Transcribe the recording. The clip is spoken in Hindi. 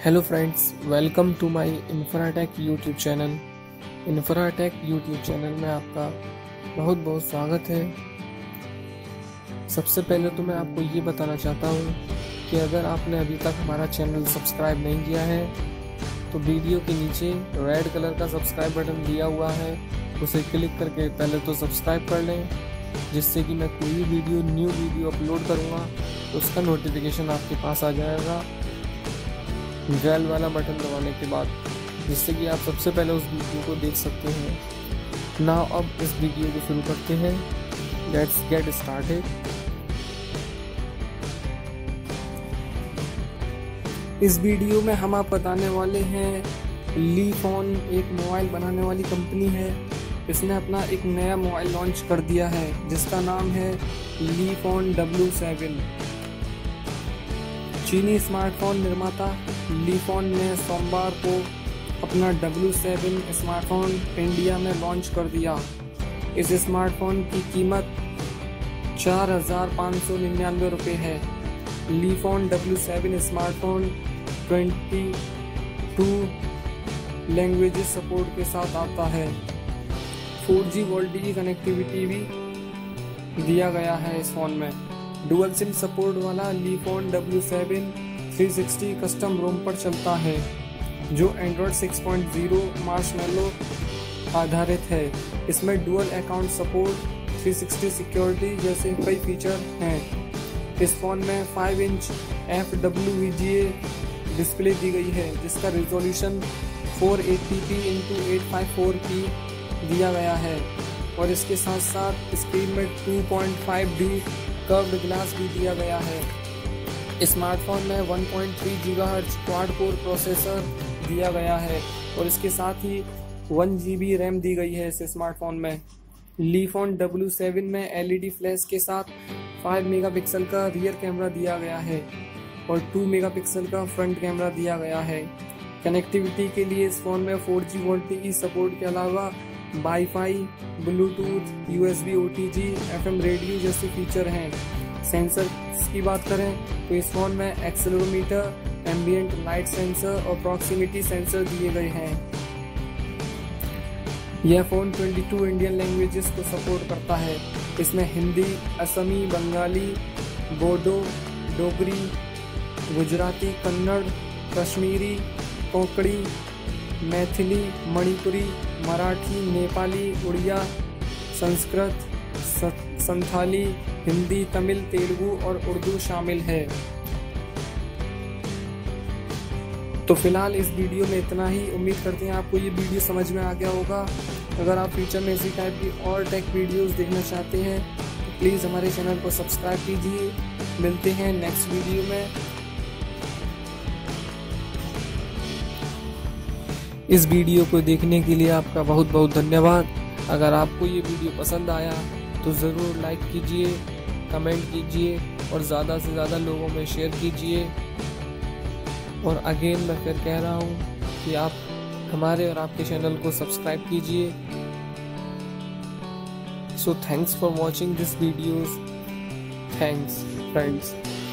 Hello friends, welcome to my Infratech YouTube channel. Infratech YouTube channel में आपका बहुत बहुत स्वागत है। सबसे पहले तो मैं आपको ये बताना चाहता हूँ कि अगर आपने अभी तक हमारा चैनल सब्सक्राइब नहीं किया है तो वीडियो के नीचे रेड कलर का सब्सक्राइब बटन दिया हुआ है, उसे क्लिक करके पहले तो सब्सक्राइब कर लें, जिससे कि मैं कोई न्यू वीडियो अपलोड करूँगा तो उसका नोटिफिकेशन आपके पास आ जाएगा बेल वाला बटन दबाने के बाद, जिससे कि आप सबसे पहले उस वीडियो को देख सकते हैं। नाउ अब इस वीडियो को शुरू करते हैं। Let's get started. इस वीडियो में हम आप बताने वाले हैं लीफोन एक मोबाइल बनाने वाली कंपनी है। इसने अपना एक नया मोबाइल लॉन्च कर दिया है जिसका नाम है लीफोन W7। चीनी स्मार्टफोन निर्माता लीफोन ने सोमवार को अपना W7 स्मार्टफोन इंडिया में लॉन्च कर दिया। इस स्मार्टफोन की कीमत 4,599 रुपये है। लीफोन W7 स्मार्टफोन 22 लैंग्वेजेस सपोर्ट के साथ आता है। 4G वोल्टी कनेक्टिविटी भी दिया गया है इस फोन में। डुअल सिम सपोर्ट वाला लीफोन W7 360 कस्टम रोम पर चलता है जो एंड्रॉयड 6.0 मार्शमैलो आधारित है। इसमें डुअल अकाउंट सपोर्ट, 360 सिक्योरिटी जैसे कई फीचर हैं। इस फोन में 5 इंच FWVGA डिस्प्ले दी गई है जिसका रिजोल्यूशन 480p x 854p दिया गया है और इसके साथ साथ स्क्रीन में 2.5D कर्व्ड ग्लास भी दिया गया है। स्मार्टफोन में 1.3 GHz क्वाड कोर प्रोसेसर दिया गया है और इसके साथ ही 1 GB रैम दी गई है इस स्मार्टफोन में। लीफोन W7 में LED फ्लैश के साथ 5 मेगापिक्सल का रियर कैमरा दिया गया है और 2 मेगापिक्सल का फ्रंट कैमरा दिया गया है। कनेक्टिविटी के लिए इस फोन में 4G वोल्टी सपोर्ट के अलावा WiFi, Bluetooth, USB OTG, FM radio जैसे फीचर हैं। सेंसर की बात करें तो इस फोन में एक्सेलेरोमीटर, एम्बिएंट लाइट सेंसर और प्रॉक्सिमिटी सेंसर दिए गए हैं। यह फोन 22 इंडियन लैंग्वेजेस को सपोर्ट करता है। इसमें हिंदी, असमी, बंगाली, बोडो, डोगरी, गुजराती, कन्नड़, कश्मीरी, कोंकणी, मैथिली, मणिपुरी, मराठी, नेपाली, उड़िया, संस्कृत, संथाली, हिंदी, तमिल, तेलुगु और उर्दू शामिल है। तो फिलहाल इस वीडियो में इतना ही। उम्मीद करते हैं आपको ये वीडियो समझ में आ गया होगा। अगर आप फ्यूचर में इसी टाइप की और टेक वीडियोस देखना चाहते हैं तो प्लीज़ हमारे चैनल को सब्सक्राइब कीजिए। मिलते हैं नेक्स्ट वीडियो में। इस वीडियो को देखने के लिए आपका बहुत बहुत धन्यवाद। अगर आपको ये वीडियो पसंद आया तो ज़रूर लाइक कीजिए, कमेंट कीजिए और ज़्यादा से ज़्यादा लोगों में शेयर कीजिए। और अगेन मैं फिर कह रहा हूँ कि आप हमारे और आपके चैनल को सब्सक्राइब कीजिए। So thanks for watching this videos. Thanks friends.